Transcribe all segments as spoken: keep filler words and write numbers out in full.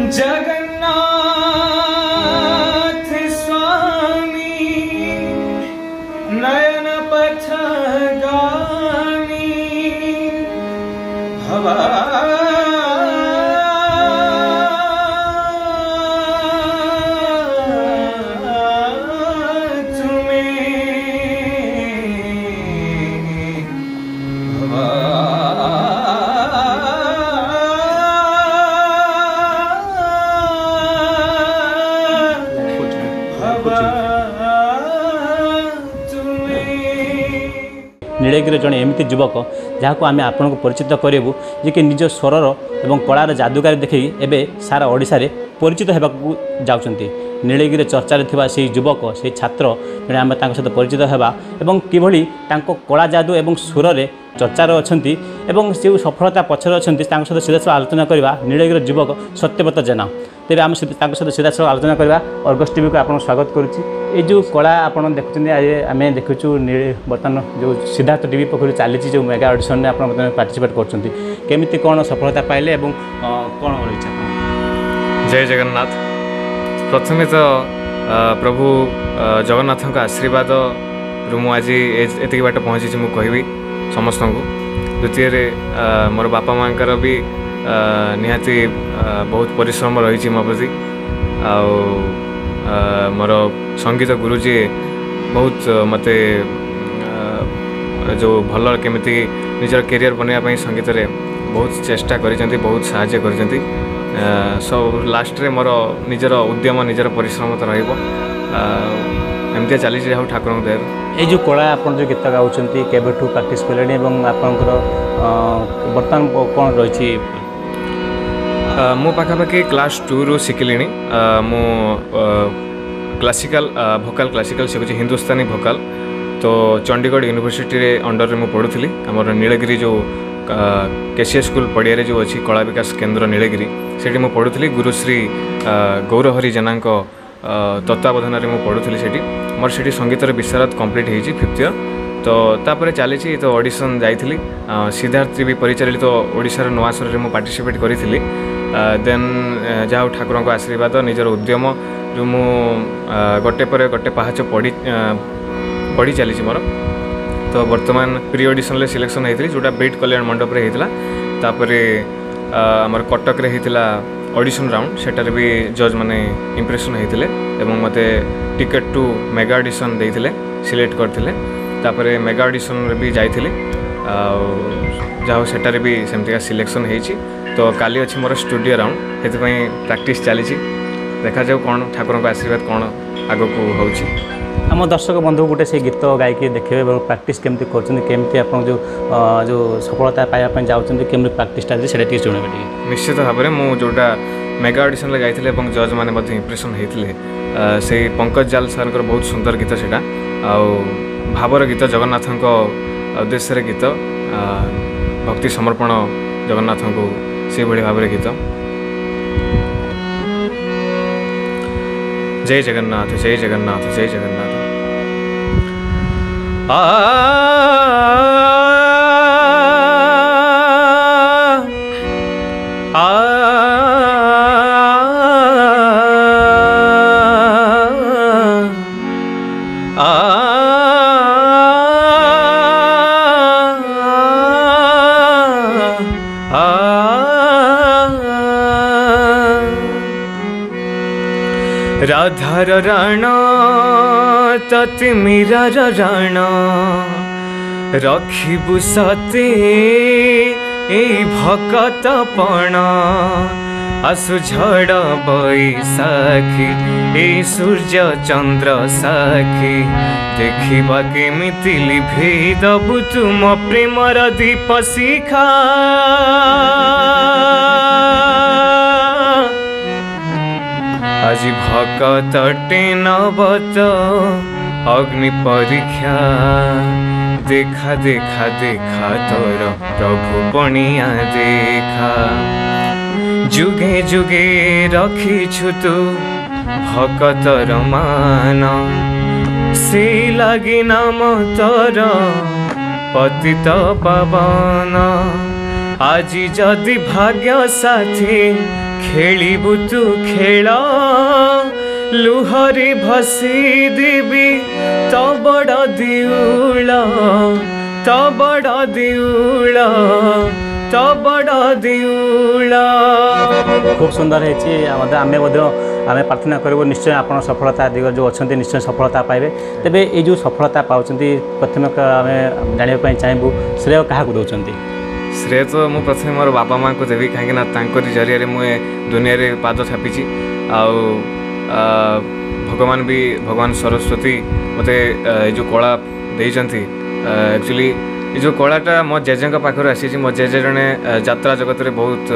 जगन्नाथ स्वामी नयन पथगामी भवा नीलगिरी जड़े एमती युवक जहाँ को आम आपन को परिचित करूँ जे कि निज स्वरर और कलार जादुकारी देखी एवं सारा ओडिशा रे परिचित होगा जाऊँगी। नीलगिरी चर्चा थिबा से युवक से छात्र जड़े आम सहित परिचित होगा और किभली कला जादू और सुर में चर्चार अच्छा और जो सफलता पछर अच्छा सहित सीधा आलोचना करवा नीलगिरी युवक सत्यव्रत जेना। तेज आम सहित सीधा साल आलोचना करवा। अर्गस टीवी को आपको स्वागत करुच्ची। ये जो कला आप देखुं आम देखुचु बर्तमान जो सिद्धार्थ टीवी पक्ष चली जो मेगा ऑडिशन में आप पार्टिसिपेट करमी कौन सफलता पाइले और कौन इच्छा? जय जगन्नाथ। प्रथमे तो प्रभु जगन्नाथ का आशीर्वाद रु मु आज एति बाट पहुँची मु कहबी समस्त को। द्वितीय मोर बापा माँ भी निहाती बहुत परिश्रम रही मो प्रति आ मोर संगीत गुरुजी बहुत मते जो भल केमिति निजर कैरियर बनवाई संगीत रे बहुत चेष्टा करिसेंती बहुत सहायता करिसेंती। सब लास्ट रे मोर निजर उद्यम निजर परिश्रम तो रहिबो एमती चली जाऊ ठाकुर दया। ये जो कला आप जो गीत गाँव केबेठू प्रैक्टिस कले आपंकर बर्तमान कौन रही? मो पाखापाखि क्लास टू रु शिखिली मु क्लासिकल भोकाल क्लासिकल शिखुची हिंदुस्तानी भोकाल। तो चंडीगढ़ यूनिवर्सिटी रे अंडर रे मु पढ़ुली आमर नीलगिरी जो केसीए स्कूल पड़िया जो अच्छी कला विकास केन्द्र नीलगिरी से मु पढ़ुली गुरुश्री गौरहरि जेना तत्वावधान में पढ़ुली से मोर से संगीत विशारद कंप्लीट होती फिफ्थ ईयर। तो तापर चली तो ऑडिशन जाइली सिद्धार्थ भी परिचालित तो ओडिशार नुआसर में पार्टिसिपेट करी देन जहाँ ठाकुर को आशीर्वाद निजर उद्यम जो मु गोटे पर गोटे पहाच पढ़ी पढ़ी चली मोर। तो बर्तमान प्री ऑडिशन ले सिलेक्शन होती जोटा बीट कल्याण मंडप रे होता तापर आमर कटक रे होता ऑडिशन राउंड सेटार भी जज माने इंप्रेशन होते एवं मते टिकेट टू मेगा ऑडिशन देते सिलेक्ट करते तापर मेगा ऑडिशन भी जाइली जहाँ सेटार भी सेमती सिलेक्शन होती। तो काली अच्छी मोर स्टूडियो राउंड से प्रैक्टिस चली देखा जाऊ कौन ठाकुर का आशीर्वाद कौन आगो को होची। आम दर्शक बंधु गोटे से गीत गायकी देखिए प्रैक्टिस केमती करमती आप जो जो सफलता पाइबा जाऊँगी केमती प्रैक्टिस से शुणे निश्चित भाव में मुझे जोटा मेगा ऑडिशन ले जाइए जज मैंने इंप्रेशन होते से पंकज जाल सर बहुत सुंदर गीत से भावर गीत जगन्नाथ उद्देश्य गीत भक्ति समर्पण जगन्नाथ को से भाव में गीत। जय जगन्नाथ जय जगन्नाथ जय जगन्नाथ। आ आ राधार राणा ततिमीरार राणा रखिबु सते ए भकतपण आसु झड़ बैसाखी ए सूर्य चंद्र साखी देखिबा केमिति लिभेई दबु तुम प्रेमर दीप शिखा आज भकत टेनबत अग्नि परीक्षा देखा देखा देखा तोर प्रभु पणिया देखा जुगे जुगे रखिछु तू भकतर मान से लगी नाम तोर पतित पावन आज जदि भाग्य साथी खेलिबु तू खेल लुहरी भसी देवी तो बड़ दिउल तो बड़ दिउल तो बड़ दिउल। खूब सुंदर है आम आम प्रार्थना करूँ निश्चय आप सफलता दिग जो अच्छा निश्चय सफलता पाइबे। तेबे ये जो सफलता पाँच प्रथम आम जानापी चाहबू श्रेय क्या दौरान? श्रेय तो मु प्रथम मोर बापा माँ को देवी कहीं जरिया मुझे दुनिया रे पाद छापी आउ भगवान भी भगवान सरस्वती मते जो कला देइचंती एक्चुअली ये जो कलाटा मो जेजे पाखर आसी मो जेजे जड़े यात्रा जगत रे बहुत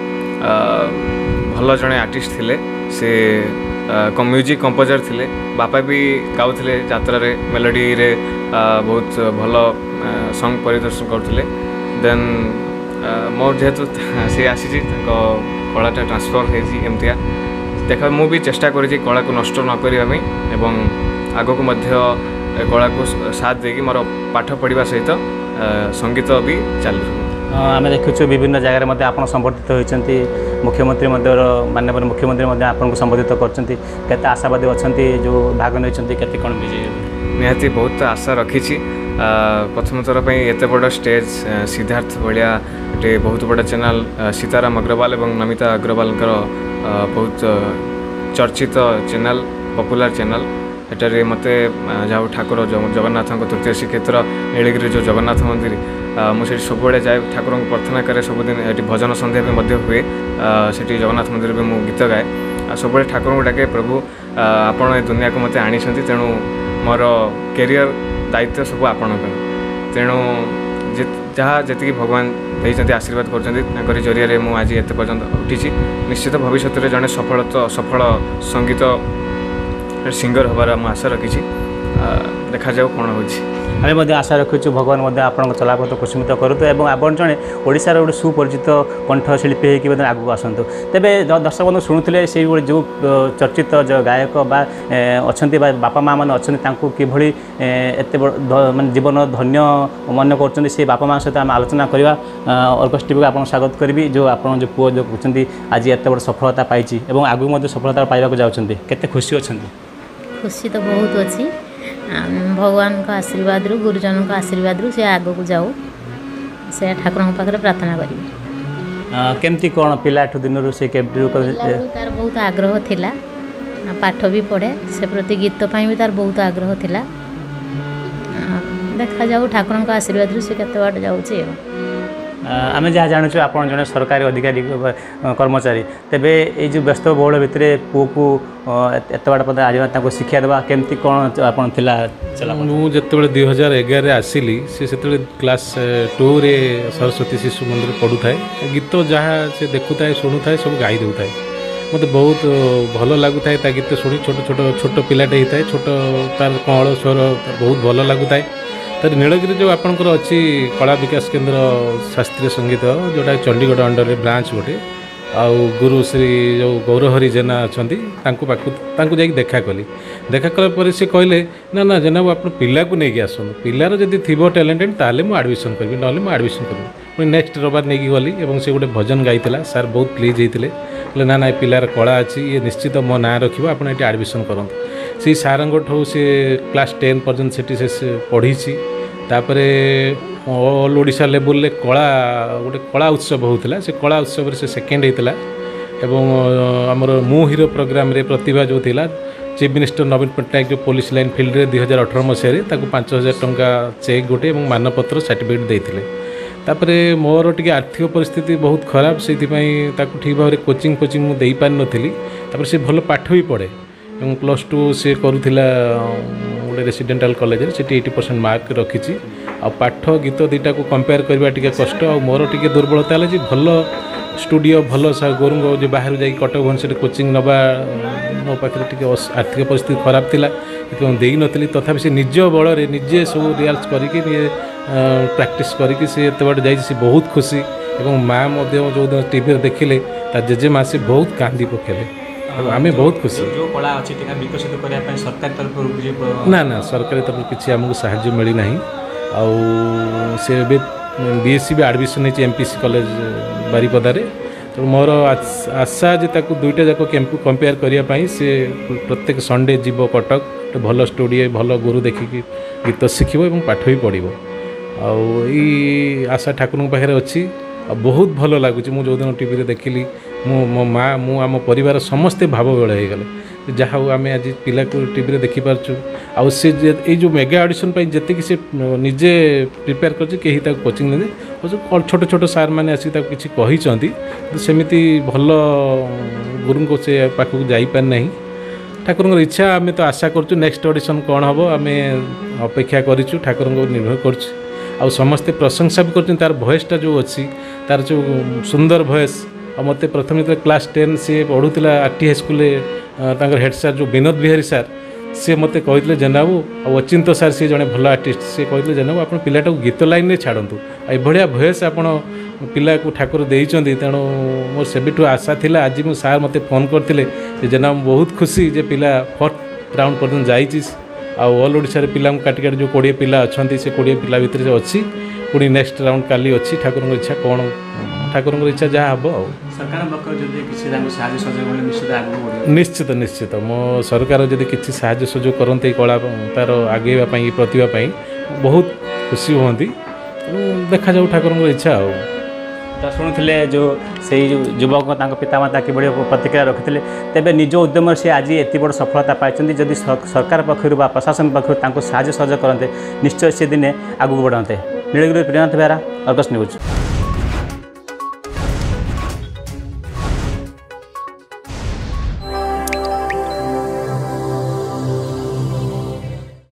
भल जड़े आर्टिस्ट थिले से म्यूजिक कंपोजर थिले बापा भी गाउथिले यात्रा रे मेलोडी रे बहुत भल सॉन्ग परिदर्शन करथिले देन मोर जेहेतु से आसी कलाटा ट्रांसफर होमतिया देखा मु भी चेष्टा करी कला को नष्ट न करने एवं आगक मध्य कला को साथ देकी मोर पाठ पढ़ा सहित संगीत भी चलू। आम देखु विभिन्न जगह आप संबर्धित होती मुख्यमंत्री माननीय मुख्यमंत्री आपको संबोधित कर आशावादी अच्छा जो भाग नहीं केते कौन विजय निहाती बहुत आशा रखी प्रथम थर पर एत बड़ स्टेज सिद्धार्थ भाया गोटे बहुत बड़ा चैनल सीताराम अग्रवाल और नमिता अग्रवाल बहुत चर्चित चैनल पॉपुलर चैनल एटारे मते जाओ ठाकुर जगन्नाथ तृतीय श्रीक्षेत्र नीलगिरी जो जगन्नाथ मंदिर मुझे सब जाए ठाकुर को प्रार्थना करे सबुदिन ये भजन संध्या भी हुए से जगन्नाथ मंदिर भी मुझे गीत गाए सब ठाकुर को डाके प्रभु आपण ए दुनिया को मत आनी तेणु मोर कैरियर दायित्व सब आपण तेणु जहाँ जी भगवान देते आशीर्वाद कर जरिया मुझे आज एत पर्यंत उठी निश्चित भविष्य में जड़े सफल सफल संगीत सिंगर हबार मुझे आशा रखी देखा जाऊ कौन हो आशा रखुचु भगवान आपन चलापथ कुसुमित करूँ और आप जड़े ओडार गोटे सुपरिचित कंठशिल्पी होगी आगू आसतु तेरे दर्शक बंधु शुणुले से जो चर्चित जो गायक अच्छा बापा माँ मैंने अच्छा किभली एत मैं जीवन धन्य मन कर बापा माँ सहित आम आलोचना करवा अर्गस टीवी को आप स्वागत करी जो आप जो पुओ जो कहते आज एत बड़ सफलता पाई आगू सफलता पाइबा जाऊँच केते खुशी अच्छा? खुशी तो बहुत अच्छी भगवान का आशीर्वाद रु गुरुजन का आशीर्वाद रु से आग को जाऊ से ठाकुर पाखे प्रार्थना करी केमती कौन पिलाठू दिन से तार बहुत आग्रह थिला पाठ भी पढ़े से प्रति गीत भी तार बहुत आग्रह थिला देखा जाऊ ठाकुर का आशीर्वाद रु से केते बाट जाउची। आम जहाँ जानूँ आप जड़े सरकारी अधिकारी कर्मचारी तेबे ये जो व्यस्त बहुल भितर पुओ को एत बाट पद आज शिक्षा देवा केमती कौन आपन थिला चला? मुझे दुई हजार एगार आसली से क्लास टू रे सरस्वती शिशु मंदिर पढ़ू थाए गीत जहाँ से देखु थाए शुणु थाए सब गाई दे थाए मत बहुत भल लगू था गीत शुणी छोट छोट छोट पिलाटे होता है छोट तार कौल स्वर बहुत भल लगू था तर नीलगिरी जो आपंकर अच्छी कला विकास केंद्र शास्त्रीय संगीत जोटा चंडीगढ़ अंडर में ब्रांच गोटे आउ गुरु श्री जो गौरहरी जेना अच्छा पाखु जाकि देखा कली देखा कला से कहले ना ना जेना आप पिला को लेकिन आसतु पिलार जब थी टैलेंटेड ताले मुझे आडमिशन करी ना मुझे आडमिशन करी पुणी नेक्स्ट रबार नहीं गली और से गोटे भजन गाई सार बहुत प्लीज होते ना ना पिलार कला अच्छी ये निश्चित मो ना रखा आपड़ ये आडमिशन करूँ से सारंगठू से क्लास टेन पर्यंत से पढ़ी तापर ऑल ओडिशा लेवल ले कला गोटे कला उत्सव होता से कला उत्सव से सेकेंड होता एवं आमर मु हीरो प्रोग्राम रे प्रतिभा जो थिला चीफ मिनिस्टर नवीन पट्टनायक जो पुलिस लाइन फील्ड रे दुई हजार अठर मसीह पांच हजार टंका चेक गोटे मानपत्र सर्टिफिकेट देते तापर मोर टी आर्थिक परिस्थिति बहुत खराब से ठीक भाव कोचिंग कोचिंग मुझे पार नी से भल पाठ भी पढ़े और प्लस टू से करूला गोटे रेसिडेंटाल कॉलेज से एटी परसेंट मार्क रखी आ पाठ गीत दुईटा को कंपेयर करवा टी कष्ट और मोर टी दुर्बलता है भल स्टूडियो भल गोरु जो बाहर जा कटक भुवनेश्वर कोचिंग नवा मो पाखे टी आर्थिक परिस्थिति खराब थिला दे नी तथापि से निज बल निजे सब रियाल्स करके प्रैक्टिस करके सी एत बाट जा बहुत खुशी और माँ जो टीवी देखिले जेजे माँ से बहुत कांदी पकेले आम बहुत खुशी जो कला अच्छी विकसित करने सरकार तरफ ना ना सरकारी तरफ किसी आमको साहाय्य मिलना आ से बीएससी भी एडमिशन नहीं एमपीसी कॉलेज बारिपदारे तो मोर आशा जे ताकू दुईटा जाक कंपेयर करने से प्रत्येक संडे जीव कटक भल स्टूडियो भल गुरु देखिकी गीत शिखब और पाठ भी पढ़ो आशा ठाकुर पाखे अच्छी बहुत भल लगुच मु जो दिन टीवी देखिली मु मो माँ मु आम परिवार समस्ते भाव बेल हो गले जहाँ आम आज पिला को टीवी देखिपार्चु आउ से जो मेगा ऑडिशन जी से निजे प्रिपेयर कर कोचिंग ने छोट छोट सार मैंने आसिक किसी कहते सेमती भल गुरु को से पाखक जापारना ठाकुर इच्छा आम तो आशा करूँ नेक्स्ट ऑडिशन कौन हम आम अपेक्षा करूँ ठाकुर निर्भर कर आउ समस्ते प्रशंसा भी कर तार भॉइसटा जो अच्छी तार जो सुंदर भॉइस और मत प्रथम जो क्लास टेन सी पढ़ुला आरटी हाईस्कूल हेड सार जो विनोद बिहारी सार सी मत कहते जेनाबू और अचिंत सार सी जड़े भल आर्टिस्ट सी कहते जेनाबू आप पिलाटा गीत लाइन में छाड़ू एभलिया भॉइस आपण पिला को ठाकुर देइचंदी तेणु मोर सेबिठु आशा थिला आज मो सार मते फोन करते जेनाब बहुत खुशी जे पिला फर्स्ट राउंड पर्यटन जाइए आउ ऑल ओडिशा रे पिला काटी काटी जो कोड़े पिला अच्छा से कोड़े पिला भितर से अच्छी पुणी नेक्स्ट राउंड काली अच्छी ठाकुर इच्छा कौन ठाकुर इच्छा जहाँ हम निश्चित निश्चित मो सरकार जब किसी साहाय्य सहयोग करते कला तार आगेवाई प्रतिभा बहुत खुशी हमें देखा जाऊ ठाकुर इच्छा आ तो शुणुले जो से युवक पितामाता कि प्रतिक्रिया रखिते तेज निज उद्यम से आज एत बड़ सफलता पाई जदि सरकार पक्षर प्रशासन पक्षर साहय सहयोग करते निश्चय से दिने आगू बढ़ाते। Nilgiri Priyanath Behera, Argus news.